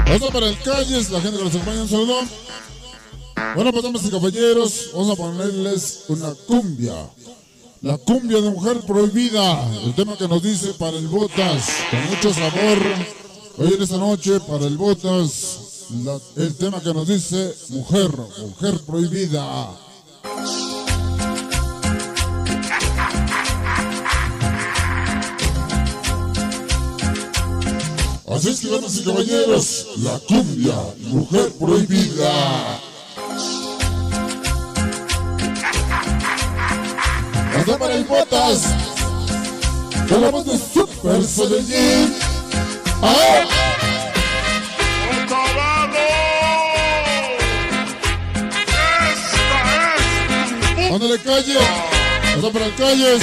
Esto para el Calles, la gente que nos acompaña, un saludo. Bueno, pues damas y caballeros, vamos a ponerles una cumbia. La cumbia de Mujer Prohibida, el tema que nos dice para el Botas, con mucho sabor. Hoy en esta noche para el Botas, el tema que nos dice Mujer Prohibida. Así es que, damas y caballeros, la cumbia, Mujer Prohibida. Hasta para el Botas, con la voz de Super Saiyajin. ¡Ah! ¡Ándale, Calle! Hasta para el Calles.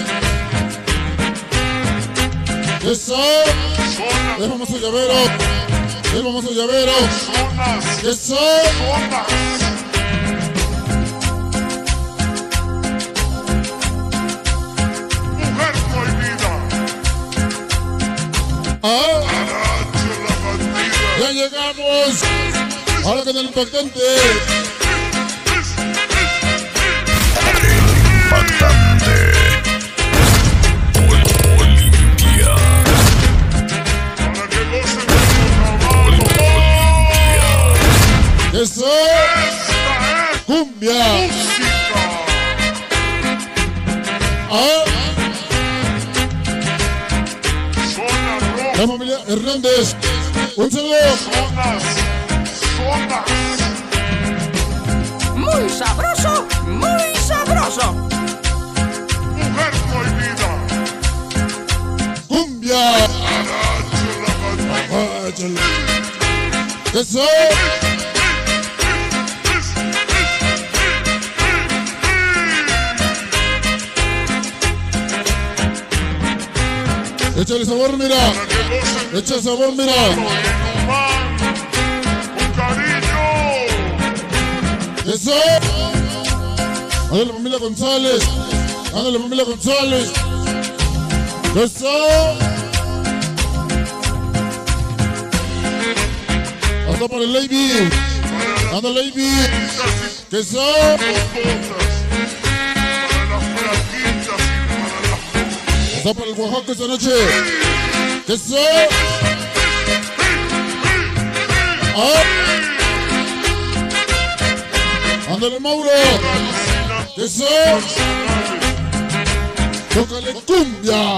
¡Eso! ¡El famoso llavero! ¡El famoso llavero! ¡Eso! ¡Ya llegamos! Ahora con el impactante. El impactante. Olimpia. ¡Eso! ¡Cumbia! ¡Ah! La familia Hernández. Un saludo. Muy sabroso, muy sabroso. Mujer Prohibida. Cumbia. Eso. Échale sabor, mira. Echa sabor, mira. Con cariño. Eso. Ándale, familia González. Ándale, familia González. Eso. Hasta para el Lady. Ándale, Lady. Eso. Hasta para el Oaxaca esta noche. Eso. ¡Ah! ¡Ándale, Mauro! ¡Eso! ¡Tócale cumbia!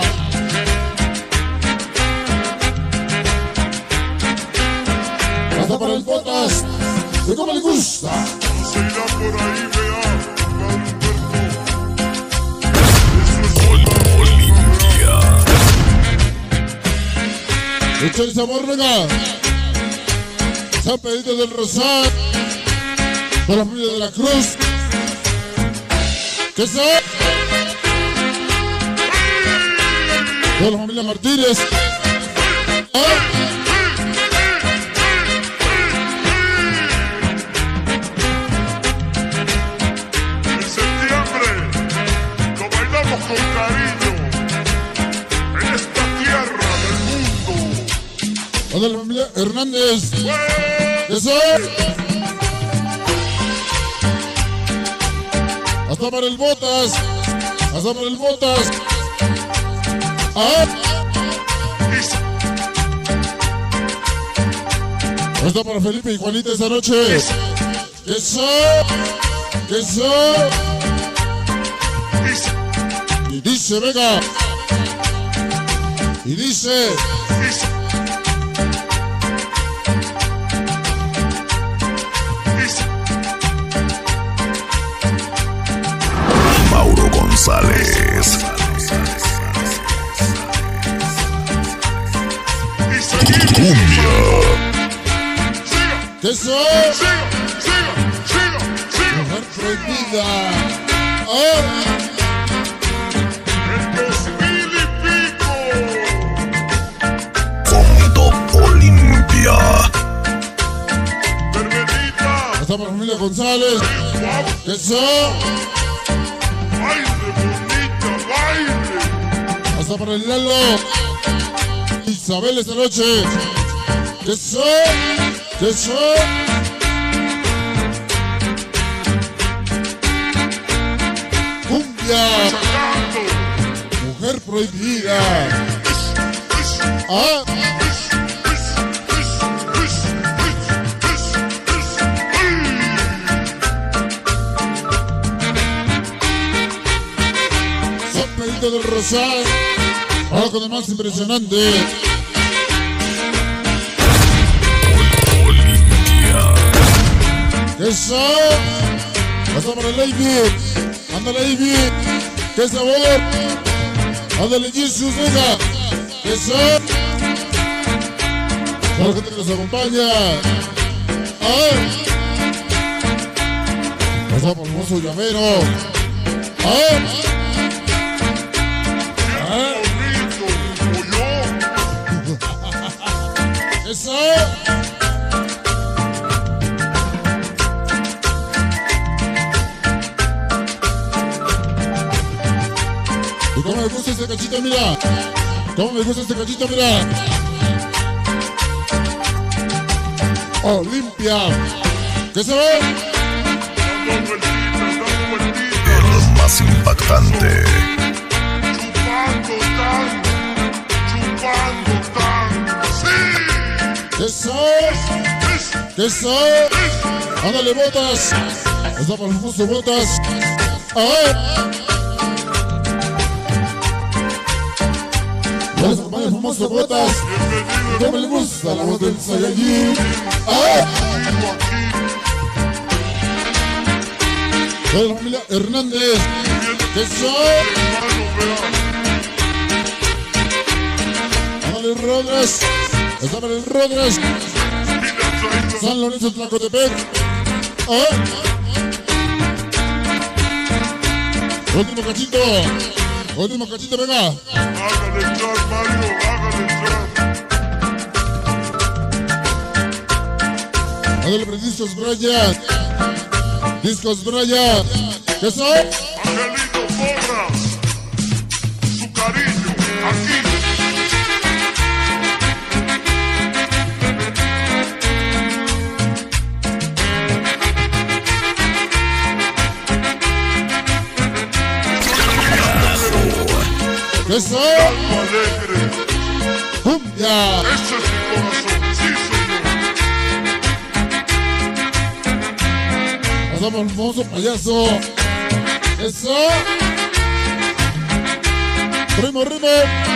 Hasta para el Botas, de cómo le gusta. Se irá por ahí, vea. Olimpia. Echa el sabor, venga. San Pedrito del Rosal, para la familia de la Cruz. ¿Qué son? Para la familia Martínez. ¿Ah? En septiembre lo bailamos con cariño en esta tierra del mundo. Para la familia Hernández. ¡Eso! Hasta para el Botas. Hasta para el Botas. ¡Ah! Hasta para Felipe y Juanita esta noche. ¡Eso! ¡Eso! Y dice, venga. Y dice. Mauro González. Cumbia. ¿Qué son? Mujer Prohibida. ¡Ah! En 2000 y pico. Fondo Olimpia. Hermenita. Hasta para la familia González. ¿Qué son? Baile, bonita, baile. Hasta para el Lalo. Isabel esta noche. Eso, eso. Cumbia, mujer prohibida. Ah. Son Pedrito del Rosal. Ahora con el más impresionante. Eso. Pasa para el Lady. Ándale, Ivy. ¡Qué sabor! Ándale, Jesus, venga. Eso. Para la gente que nos acompaña. Pasa por el hermoso llavero. Eso. Y cómo me gusta este cachito, mira. Cómo me gusta este cachito, mira. Olimpia. ¿Qué se ve? El más impactante. Chupando tan, sí. Eso. Eso. Ándale, botas. Está para el hermoso botas. Ya les acompaña el famoso botas. ¿Cómo le gusta la voz del Saiyajin? De la familia Hernández. Eso. Ándale, Rodríguez. Está para el Rodríguez. San Lorenzo, Tlacotepec. Último cachito. Último cachito, venga. Hágale entrar, Mario, hágale entrar. Ándale, Discos Brian. Discos Brian. ¿Qué son? Angelito Porras, su cariño, aquí. ¿Qué son? Algo alegre, Cumbia. ese es mi corazón, sí señor. Pasamos el famoso payaso. Eso. Ritmo, ritmo.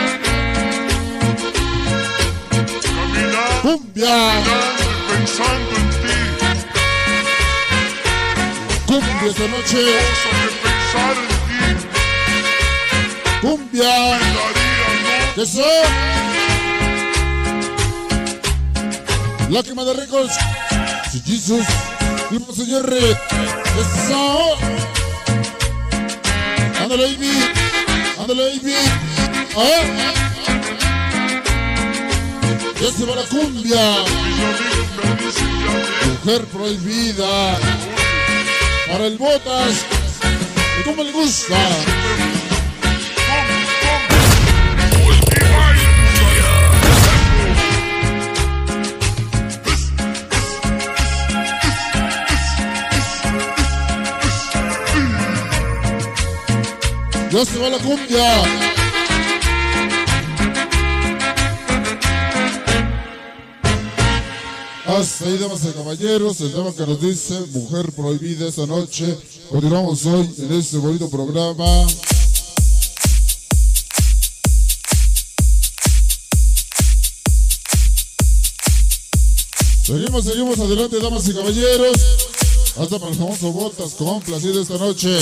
Caminando, Cumbia. pensando en ti, Cumbia esta noche. cosa que pensar en ti, Cumbia. daría, ¿no? ¿Qué son? Lágrima de Records. Sí, Jesus. Grupo Señor. Eso. Ándale, Ivy. Ándale, Ivy. Ya se va la cumbia. Mis amigos me dicen ya Mujer prohibida. Para el Botas. ¿Y cómo le gusta? Ya se va la cumbia. Hasta ahí, damas y caballeros, el tema que nos dice Mujer Prohibida esta noche. Continuamos hoy en este bonito programa. Seguimos adelante, damas y caballeros. Hasta para el famoso Botas, complacido esta noche.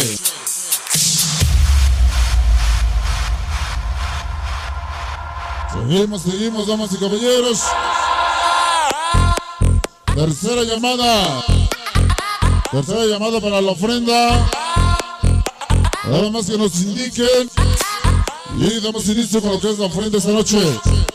Seguimos, damas y caballeros. Tercera llamada para la ofrenda. Nada más que nos indiquen y damos inicio con lo que es la ofrenda esta noche.